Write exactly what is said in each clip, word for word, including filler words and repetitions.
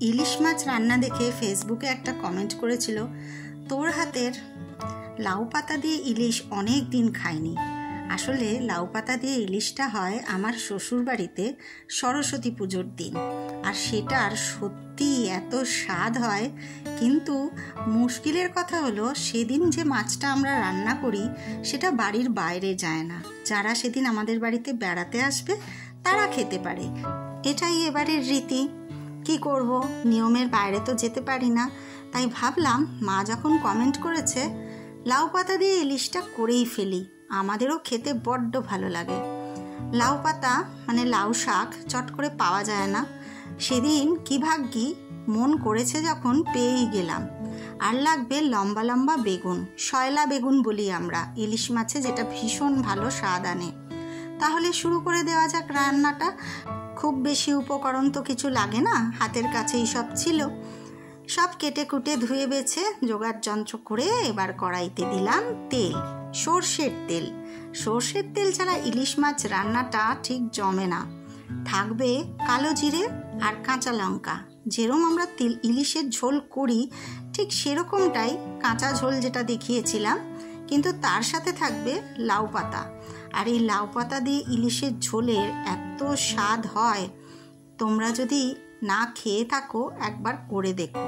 ইলিশ মাছ রান্না দেখে ফেসবুকে একটা কমেন্ট করেছিল, তোর হাতের লাউ পাতা দিয়ে ইলিশ অনেক দিন খাইনি। আসলে লাউ পাতা দিয়ে ইলিশটা হয় আমার শ্বশুর বাড়িতে সরস্বতী পুজোর দিন, আর সেটার সত্যি এত স্বাদ হয়। কিন্তু মুশকিলের কথা হলো, সেদিন যে মাছটা আমরা রান্না করি সেটা বাড়ির বাইরে যায় না। যারা সেদিন আমাদের বাড়িতে বেড়াতে আসবে তারা খেতে পারে। এটাই এবারের রীতি। কি করব, নিয়মের বাইরে তো যেতে পারি না। তাই ভাবলাম, মা যখন কমেন্ট করেছে, লাউ পাতা দিয়ে ইলিশটা করেই ফেলি। আমাদেরও খেতে বড্ড ভালো লাগে। লাউ পাতা মানে লাউ শাক চট করে পাওয়া যায় না। সেদিন কি ভাগ্যি, মন করেছে যখন পেয়েই গেলাম। আর লাগবে লম্বা লম্বা বেগুন, শয়লা বেগুন বলি আমরা ইলিশ মাছে, যেটা ভীষণ ভালো স্বাদ আনে। তাহলে শুরু করে দেওয়া যাক রান্নাটা। খুব বেশি উপকরণ তো কিছু লাগে না, হাতের কাছেই সব ছিল। সব কেটে কুটে ধুয়ে বেছে জোগাড় যন্ত্র করে এবার কড়াইতে দিলাম তেল, সর্ষের তেল। সর্ষের তেল ছাড়া ইলিশ মাছ রান্নাটা ঠিক জমে না। থাকবে কালো জিরে আর কাঁচা লঙ্কা। যেরকম আমরা তেল ইলিশের ঝোল করি ঠিক সেরকমটাই কাঁচা ঝোল যেটা দেখিয়েছিলাম, কিন্তু তার সাথে থাকবে লাউ পাতা। আর এই লাউ পাতা দিয়ে ইলিশের ঝোলের এত স্বাদ হয়, তোমরা যদি না খেয়ে থাকো একবার করে দেখো।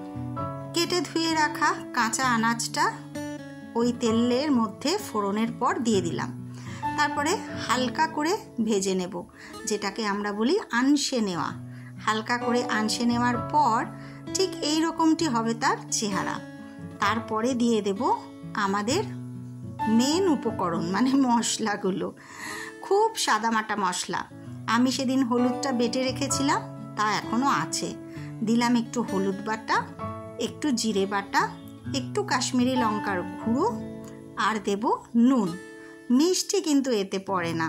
কেটে ধুয়ে রাখা কাঁচা আনাজটা ওই তেলের মধ্যে ফোড়নের পর দিয়ে দিলাম। তারপরে হালকা করে ভেজে নেব, যেটাকে আমরা বলি আনসে নেওয়া। হালকা করে আনসে নেওয়ার পর ঠিক এই রকমটি হবে তার চেহারা। তারপরে দিয়ে দেব আমাদের মেন উপকরণ মানে মশলাগুলো। খুব সাদামাটা মশলা। আমি সেদিন হলুদটা বেটে রেখেছিলাম, তা এখনও আছে। দিলাম একটু হলুদ বাটা, একটু জিরে বাটা, একটু কাশ্মীরি লঙ্কার গুঁড়ো, আর দেব নুন। মিষ্টি কিন্তু এতে পড়ে না।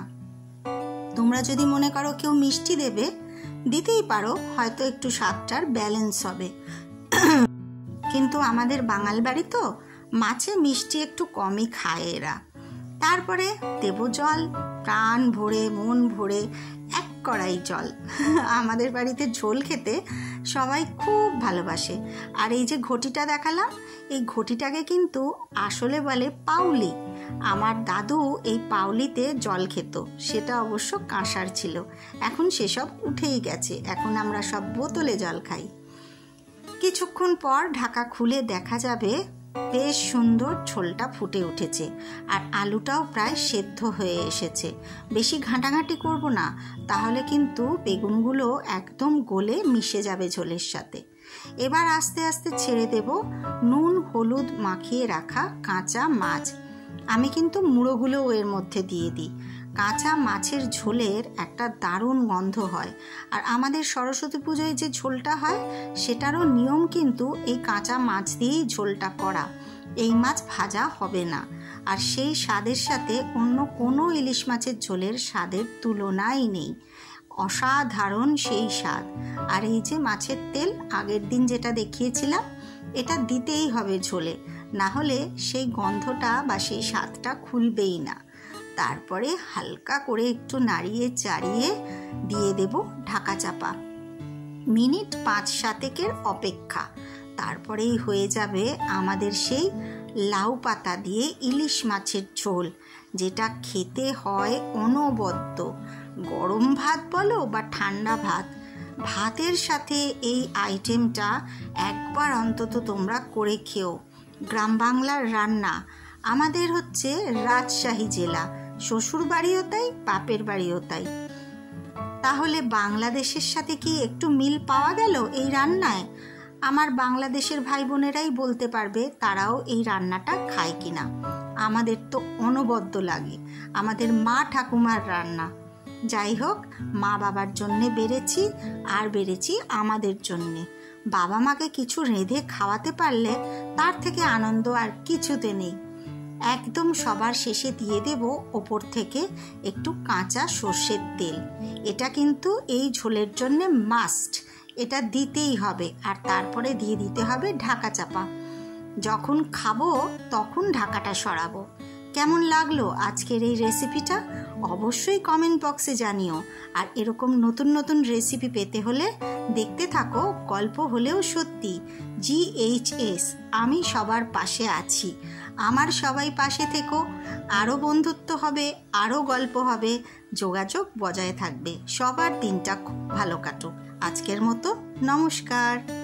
তোমরা যদি মনে করো কেউ মিষ্টি দেবে, দিতেই পারো, হয়তো একটু স্বাদটার ব্যালেন্স হবে। কিন্তু আমাদের বাঙাল বাড়ি তো, মাছে মিষ্টি একটু কমই খায় এরা। তারপরে দেব জল, প্রাণ ভরে মন ভরে এক কড়াই জল। আমাদের বাড়িতে ঝোল খেতে সবাই খুব ভালোবাসে। আর এই যে ঘটিটা দেখালাম, এই ঘটিটাকে কিন্তু আসলে বলে পাউলি। আমার দাদু এই পাউলিতে জল খেত, সেটা অবশ্য কাঁসার ছিল। এখন সেসব উঠেই গেছে, এখন আমরা সব বোতলে জল খাই। কিছুক্ষণ পর ঢাকা খুলে দেখা যাবে বেশ সুন্দর ঝোলটা ফুটে উঠেছে, আর আলুটাও প্রায় সেদ্ধ হয়ে এসেছে। বেশি ঘাঁটাঘাঁটি করব না, তাহলে কিন্তু বেগুনগুলো একদম গলে মিশে যাবে ঝোলের সাথে। এবার আস্তে আস্তে ছেড়ে দেব নুন হলুদ মাখিয়ে রাখা কাঁচা মাছ। আমি কিন্তু মুড়োগুলোও এর মধ্যে দিয়ে দিই। কাঁচা মাছের ঝোলের একটা দারুণ গন্ধ হয়। আর আমাদের সরস্বতী পুজোয় যে ঝোলটা হয়, সেটারও নিয়ম কিন্তু এই কাঁচা মাছ দিয়েই ঝোলটা করা। এই মাছ ভাজা হবে না। আর সেই স্বাদের সাথে অন্য কোনো ইলিশ মাছের ঝোলের স্বাদের তুলনাই নেই। অসাধারণ সেই স্বাদ। আর এই যে মাছের তেল আগের দিন যেটা দেখিয়েছিলাম, এটা দিতেই হবে ঝোলে, না হলে সেই গন্ধটা বা সেই স্বাদটা খুলবেই না। তারপরে হালকা করে একটু নাড়িয়ে চাড়িয়ে দিয়ে দেব ঢাকা চাপা। মিনিট পাঁচ সাতেকের অপেক্ষা। তারপরেই হয়ে যাবে আমাদের সেই লাউ পাতা দিয়ে ইলিশ মাছের ঝোল, যেটা খেতে হয় অনবদ্য। গরম ভাত বলো বা ঠান্ডা ভাত, ভাতের সাথে এই আইটেমটা একবার অন্তত তোমরা করে খেও। গ্রাম বাংলার রান্না। আমাদের হচ্ছে রাজশাহী জেলা, শ্বশুর বাড়িও তাই, বাপের বাড়িও তাই। তাহলে বাংলাদেশের সাথে কি একটু মিল পাওয়া গেল এই রান্নায়? আমার বাংলাদেশের ভাই বোনেরাই বলতে পারবে তারাও এই রান্নাটা খায় কিনা। আমাদের তো অনবদ্য লাগে, আমাদের মা ঠাকুমার রান্না। যাই হোক, মা বাবার জন্যে বেড়েছি, আর বেড়েছি আমাদের জন্যে। বাবা মাকে কিছু রেঁধে খাওয়াতে পারলে তার থেকে আনন্দ আর কিছুতে নেই। একদম সবার শেষে দিয়ে দেব ওপর থেকে একটু কাঁচা সর্ষের তেল। এটা কিন্তু এই ঝোলের জন্য মাস্ট, এটা দিতেই হবে। আর তারপরে দিয়ে দিতে হবে ঢাকা চাপা। যখন খাবো তখন ঢাকাটা সরাবো। কেমন লাগলো আজকের এই রেসিপিটা অবশ্যই কমেন্ট বক্সে জানিও। আর এরকম নতুন নতুন রেসিপি পেতে হলে দেখতে থাকো গল্প হলেও সত্যি জি এইচ এস। আমি সবার পাশে আছি, আমার সবাই পাশে থেকো। আরও বন্ধুত্ব হবে, আরও গল্প হবে, যোগাযোগ বজায় থাকবে। সবার দিনটা খুব ভালো কাটুক। আজকের মতো নমস্কার।